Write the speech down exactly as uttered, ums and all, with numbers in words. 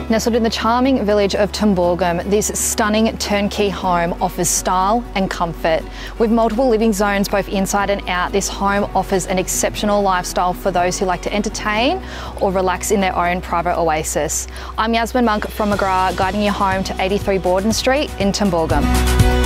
Nestled in the charming village of Tumbulgum, this stunning turnkey home offers style and comfort. With multiple living zones both inside and out, this home offers an exceptional lifestyle for those who like to entertain or relax in their own private oasis. I'm Yasmin Monk from McGrath, guiding you home to eighty-three Bawden Street in Tumbulgum.